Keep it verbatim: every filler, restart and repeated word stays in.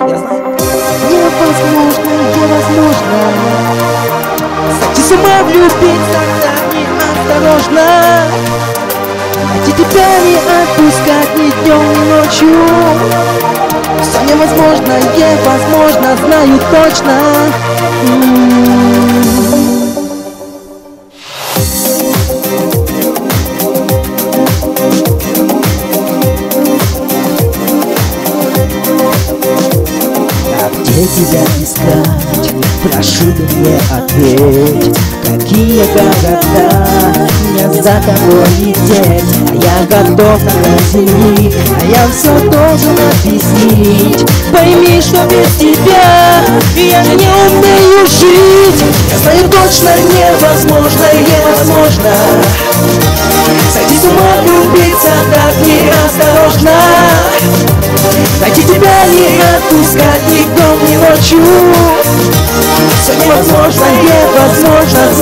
Я знаю. Невозможно, невозможно сойти с ума, влюбиться так неосторожно. Найти тебя, не отпускать ни днем, ни ночью. Все невозможно, невозможно, знаю точно. Где тебя искать? Прошу, ты мне ответь. Какие города мне за тобой лететь? А я готов на земли, а я все должен объяснить. Пойми, что без тебя я не умею жить. Я знаю точно, невозможно, невозможно сойти с ума, влюбиться так неосторожно. Найти тебя, не отпускать ни днем, ни ночью. Все невозможно, невозможно,